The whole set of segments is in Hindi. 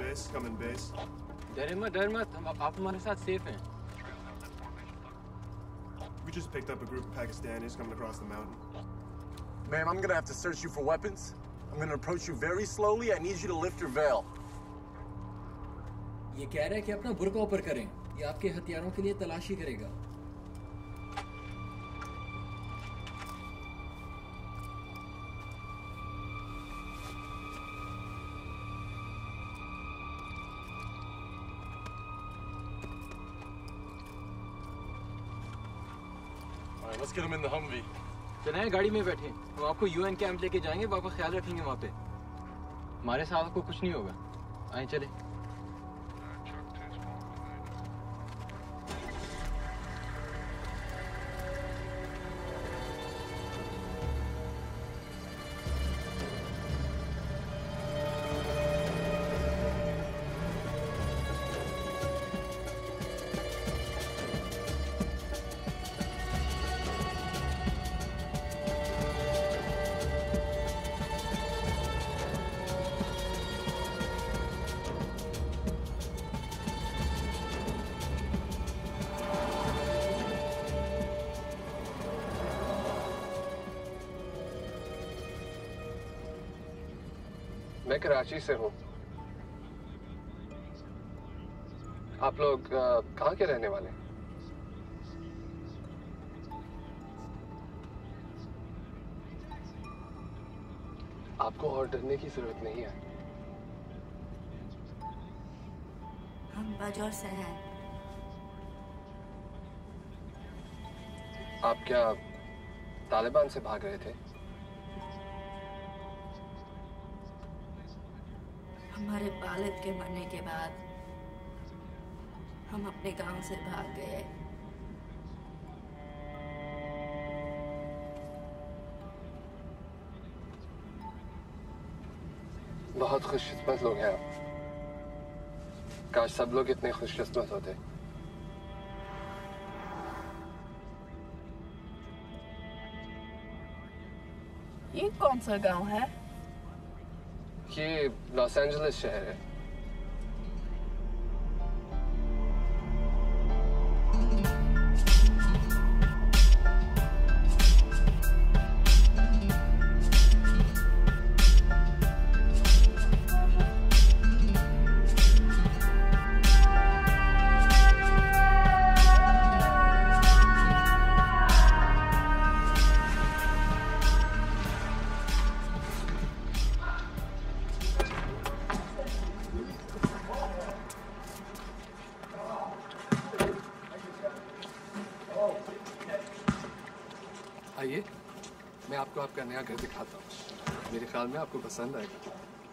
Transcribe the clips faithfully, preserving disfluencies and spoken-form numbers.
base. Come in base. डरे मत, डर मत. हम आप हमारे साथ safe हैं. We just picked up a group of Pakistanis coming across the mountain. Ma'am, I'm gonna have to search you for weapons. I'm gonna approach you very slowly. I need you to lift your veil. ये कह रहा है कि अपना बुर्का ऊपर करें. ये आपके हथियारों के लिए तलाशी करेगा. Let's get him in the Humvee. चलें गाड़ी में बैठे. हम आपको यूएन कैंप लेके जाएंगे. वो आपका ख्याल रखेंगे वहाँ पे. हमारे साथ आपको कुछ नहीं होगा. आए चले. मैं कराची से हूँ. आप लोग कहाँ के रहने वाले? आपको और डरने की जरूरत नहीं है. हम बाजार से हैं. आप क्या तालिबान से भाग रहे थे? हमारे वालिद के मरने के बाद हम अपने गांव से भाग गए. बहुत खुशकिस्मत लोग हैं आप. काश सब लोग इतने खुशकिस्मत होते. ये कौन सा गांव है? ये लॉस एंजलिस शहर है. आइए, मैं आपको आपका नया घर दिखाता हूँ. मेरे ख्याल में आपको पसंद आएगा.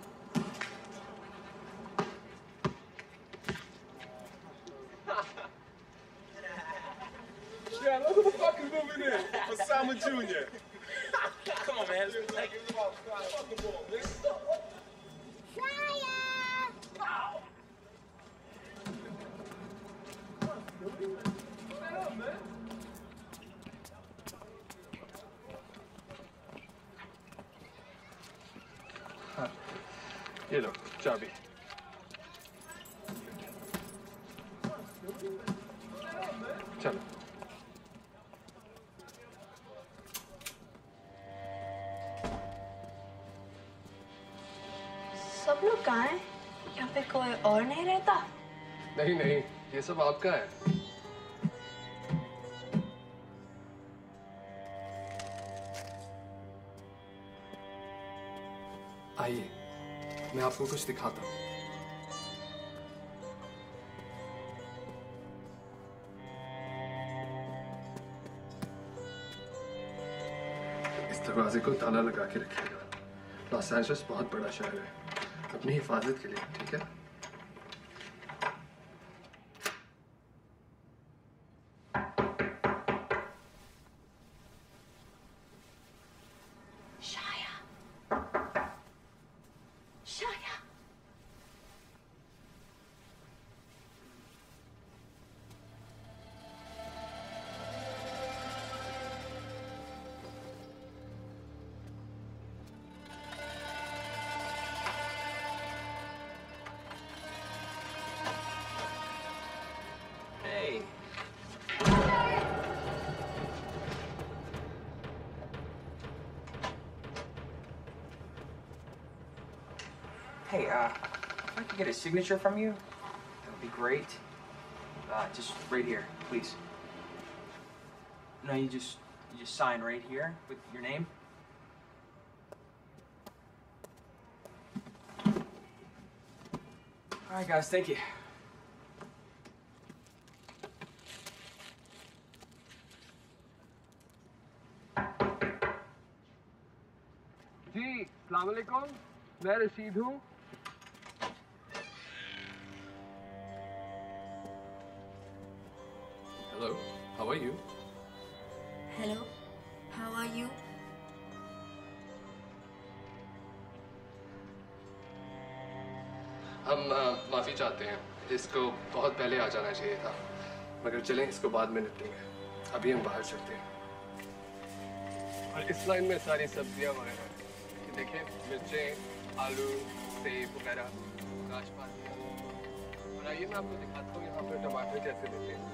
Yeah, look who the fuck is moving in. Osama Junior Come on, man. Let's take it off. Fuck the ball, man. Shaya! Shut up, man. ये लो चाबी. चलो. सब लोग कहाँ हैं? यहाँ पे कोई और नहीं रहता? नहीं नहीं, ये सब आपका है. आइए, मैं आपको कुछ दिखाता हूँ. इस दरवाजे को ताला लगा के रखिएगा. लॉस एंजलिस बहुत बड़ा शहर है. अपनी हिफाजत के लिए, ठीक है? uh, if I could get a signature from you, that would be great. Uh, just right here, please. No, you just you just sign right here with your name. All right, guys, thank you. जी, अस्सलाम वालेकुम, मैं रशीद हूँ। Hello, how are you? Hello, how are you? हम uh, माफ़ी चाहते हैं। इसको बहुत पहले आ जाना चाहिए था, मगर चलें इसको बाद में निपटेंगे। अभी हम बाहर चलते हैं। और इस लाइन में सारी सब्जियां वगैरह देखें, मिर्चें, आलू, सेब वगैरह, नाशपाती। और आइए मैं आपको दिखाता हूँ यहाँ पे टमाटर कैसे देते हैं।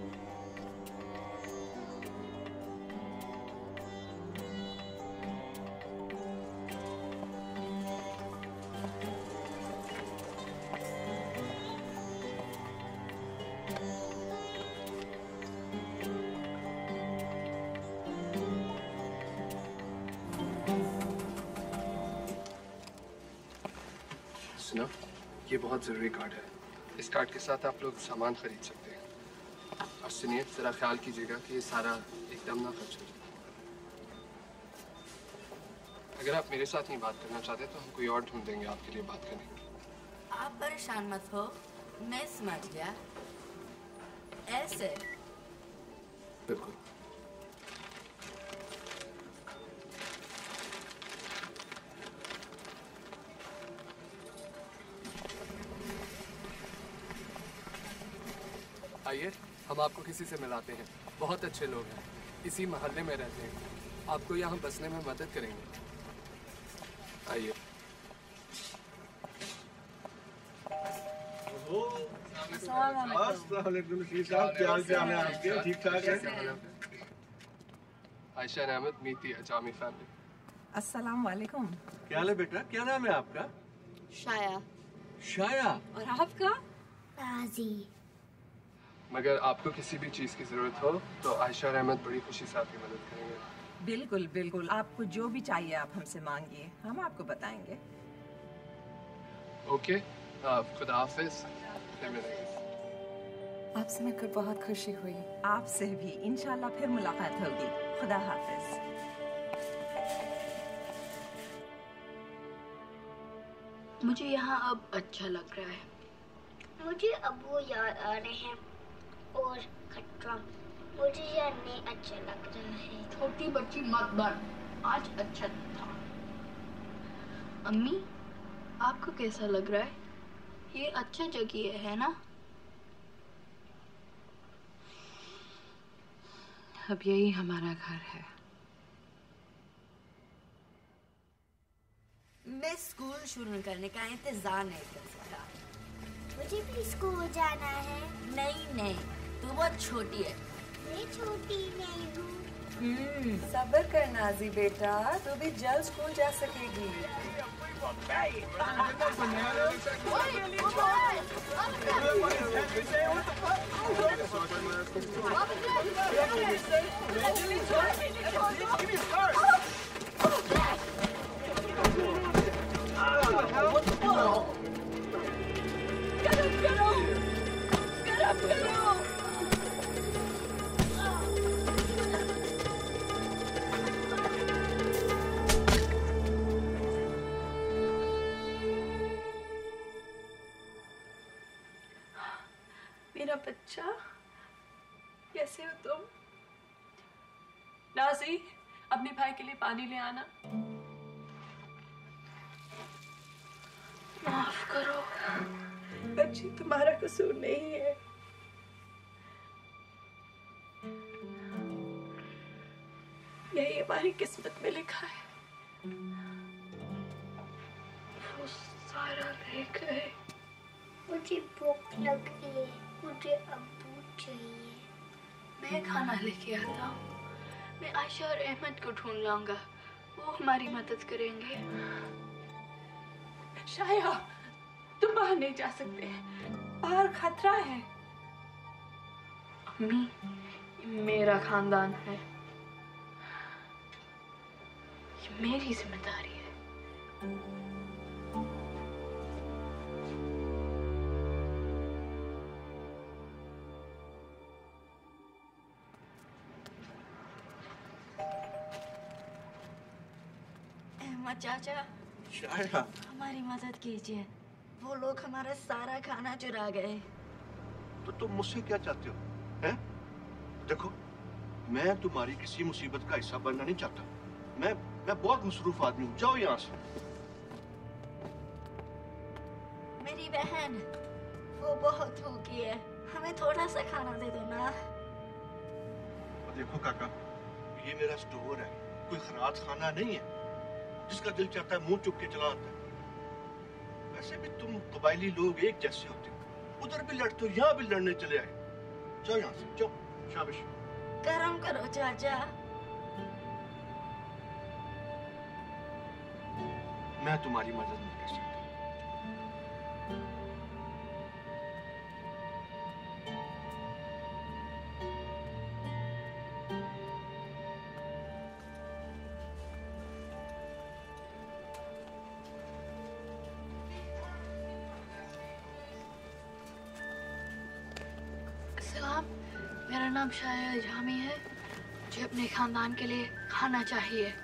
सुनो, ये बहुत ज़रूरी कार्ड है। इस कार्ड के साथ आप लोग सामान खरीद सकते हैं। और सुनिए, ज़रा ख्याल कीजिएगा कि ये सारा एकदम ना खर्च हो जाए। अगर आप मेरे साथ नहीं बात करना चाहते तो हम कोई और ढूंढ देंगे आपके लिए बात करने के लिए। आप परेशान मत हो, मैं समझ गया। ऐसे बिल्कुल। आइए, हम आपको किसी से मिलाते हैं। बहुत अच्छे लोग हैं, इसी मोहल्ले में रहते हैं, आपको यहाँ बसने में मदद करेंगे। आइए। अस्सलाम वालेकुम रशीद साहब, क्या हाल चाल है आपके? ठीक ठाक है? Ayesha and Ahmed, meet the Ajami family. अस्सलाम वालेकुम। क्या हाल है बेटा? क्या नाम है आपका? शाया। शाया। और आपका? नाजी। मगर आपको किसी भी चीज़ की ज़रूरत हो तो आयशा और अहमद बड़ी खुशी से आपकी मदद करेंगे। बिल्कुल बिल्कुल, आपको जो भी चाहिए आप हमसे मांगिए, हम आपको बताएंगे। ओके, खुदा हाफिज़, फिर मिलेंगे। आपसे मिलकर बहुत खुशी हुई। आपसे भी इंशाल्लाह फिर मुलाकात होगी। खुदा हाफिज। मुझे यहाँ अब अच्छा लग रहा है। मुझे अब वो याद आ रहे हैं और खट्टा। मुझे यहाँ नहीं अच्छा लग रहा है। छोटी बच्ची मत बन, आज अच्छा था। अम्मी, आपको कैसा लग रहा है? ये अच्छा जगह है ना? अब यही हमारा घर है। मैं स्कूल शुरू करने का इंतजार नहीं कर सकता। मुझे भी स्कूल जाना है। नहीं नहीं, तू बहुत छोटी है। मैं छोटी नहीं हूँ। हम्म, सब्र कर नाजी बेटा, तू भी जल्द स्कूल जा सकेगी। मेरा बच्चा, कैसे हो तुम? नाज़ी, अपने भाई के लिए पानी ले आना। माफ करो, बच्ची तुम्हारा कसूर नहीं है। यही हमारी किस्मत में लिखा है। वो सारा ले गए। मुझे भूख लग रही है। मुझे अब दूध चाहिए। मैं खाना लेके आता हूँ। मैं आयशा और अहमद को ढूंढ लाऊंगा, वो हमारी मदद करेंगे। शाया, तुम बाहर नहीं जा सकते, बाहर खतरा है। अम्मी, मेरा खानदान है, ये मेरी जिम्मेदारी है। अहमद चाचा, शाया, हमारी मदद कीजिए, वो लोग हमारा सारा खाना चुरा गए। तो तुम मुझसे क्या चाहते हो, हैं? देखो, मैं तुम्हारी किसी मुसीबत का हिस्सा बनना नहीं चाहता। मैं मैं बहुत मसरूफ आदमी हूँ, जाओ यहाँ से। मेरी बहन, वो बहुत भूखी है, हमें थोड़ा सा खाना दे दो ना। देखो काका, ये मेरा स्टोर है, कोई खराज खाना नहीं है। जिसका दिल चाहता है मुंह चुप के चला आता है। वैसे भी तुम कबायली लोग एक जैसे होते हो, उधर भी लड़ते हो, यहाँ भी लड़ने चले आए। जाओ यहाँ से, जाओ। शाबाश। गरम करो चाचा। मैं तुम्हारी मदद नहीं कर सकता। सलाम, मेरा नाम शाया जामी है। मुझे अपने खानदान के लिए खाना चाहिए।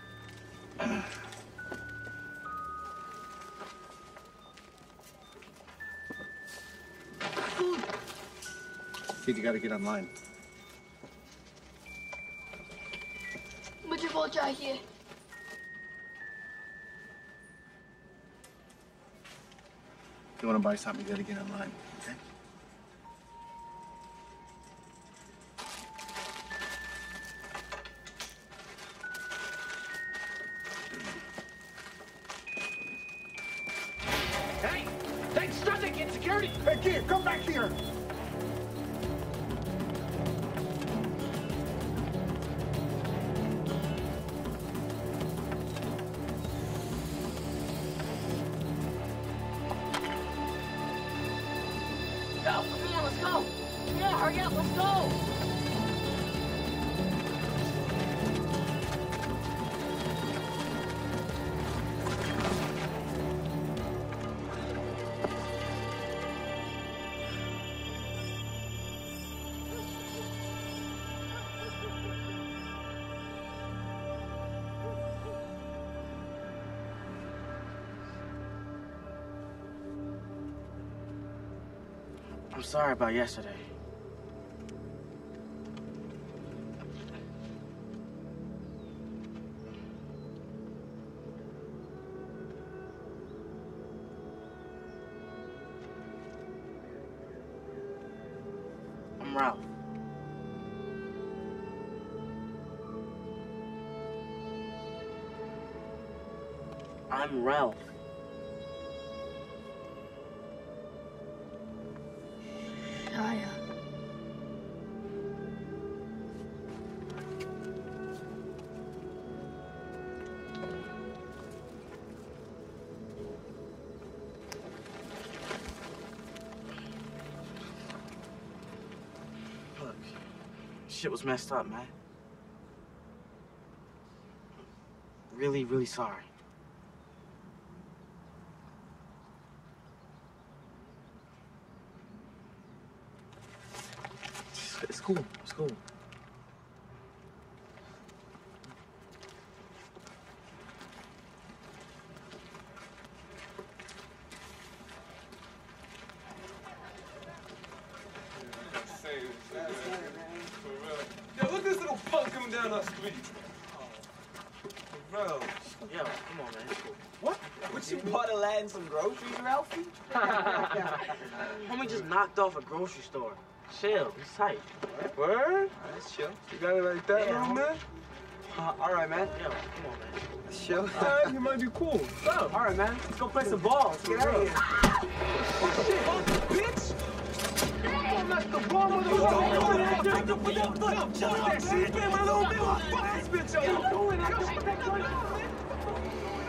You gotta get online. मुझे वो चाहिए। If you want to buy something, you gotta get online, okay? Hey! Hey, stop that kid! Security! Hey, kid, come back here! I'm sorry about yesterday. I'm Ralph. I'm Ralph. Shaya. Look, shit was messed up, man. Really, really sorry. It's cool. It's cool. Yo, look at this little punk coming down our street. For real. Yo, come on, man. What? What you bought a lad and some groceries, Ralphie? Homie just knocked off a grocery store. Chill, it's tight. Word? That's chill. You got it like that, Yeah, little man? Uh, all right, man. Yo, come on, man. That's chill. Alright, you might be cool. All right, man. Let's go play some ball. Get out of here. Bitch! Don't mess the ball with the ball! Shut that shit! Man, my little bitch! Fuck this bitch up!